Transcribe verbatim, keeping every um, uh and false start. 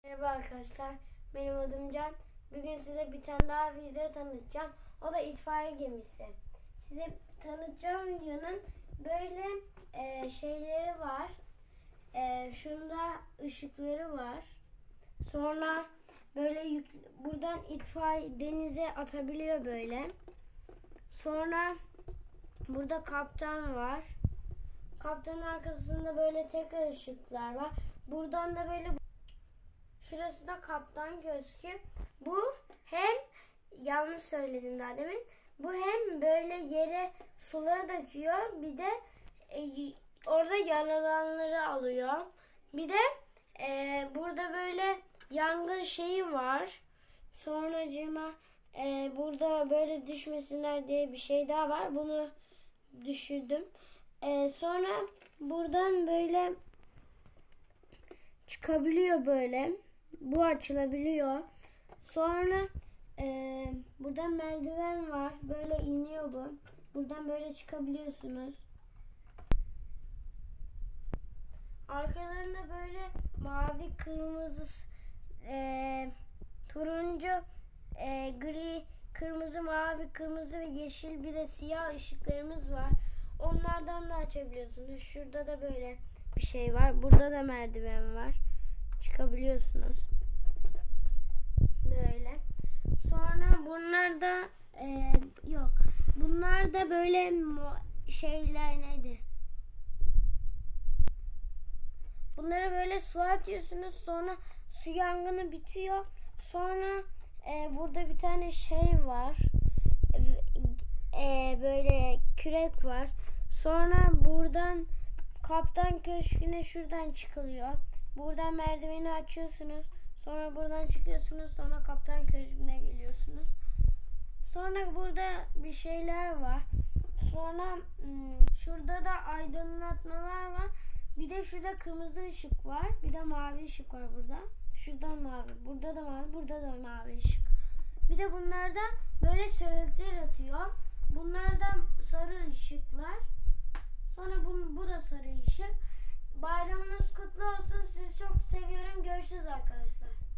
Merhaba arkadaşlar, benim adım Can. Bugün size bir tane daha video tanıtacağım. O da itfaiye gemisi. Size tanıtacağım videonun böyle e, şeyleri var. E, şunda ışıkları var. Sonra böyle yük, buradan itfaiye denize atabiliyor böyle. Sonra burada kaptan var. Kaptanın arkasında böyle tekrar ışıklar var. Buradan da böyle, şurası da kaptan köşkü. Bu hem, yanlış söyledim daha demin, bu hem böyle yere suları döküyor, bir de e, orada yaralananları alıyor. Bir de e, burada böyle yangın şeyi var. Sonracığıma e, burada böyle düşmesinler diye bir şey daha var. Bunu düşürdüm. E, sonra buradan böyle çıkabiliyor böyle. Bu açılabiliyor. Sonra e, buradan merdiven var. Böyle iniyor bu. Buradan böyle çıkabiliyorsunuz. Arkalarında böyle mavi, kırmızı, e, turuncu, e, gri, kırmızı, mavi, kırmızı ve yeşil, bir de siyah ışıklarımız var. Onlardan da açabiliyorsunuz. Şurada da böyle bir şey var. Burada da merdiven var. Çıkabiliyorsunuz. Böyle. Sonra bunlar da e, yok. Bunlar da böyle şeyler neydi? Bunlara böyle su atıyorsunuz. Sonra su yangını bitiyor. Sonra e, burada bir tane şey var. E, böyle kürek var. Sonra buradan kaptan köşküne şuradan çıkılıyor. Buradan merdiveni açıyorsunuz. Sonra buradan çıkıyorsunuz. Sonra kaptan köşküne geliyorsunuz. Sonra burada bir şeyler var. Sonra şurada da aydınlatmalar var. Bir de şurada kırmızı ışık var. Bir de mavi ışık var burada. Şuradan mavi. Burada da mavi. Burada da mavi ışık. Bir de bunlarda böyle sönükler atıyor. Bunlar da sarı ışıklar. Sonra bu, bu da sarı ışık. Bayramınız kutlu olsun. Sizi çok seviyorum. Görüşürüz arkadaşlar.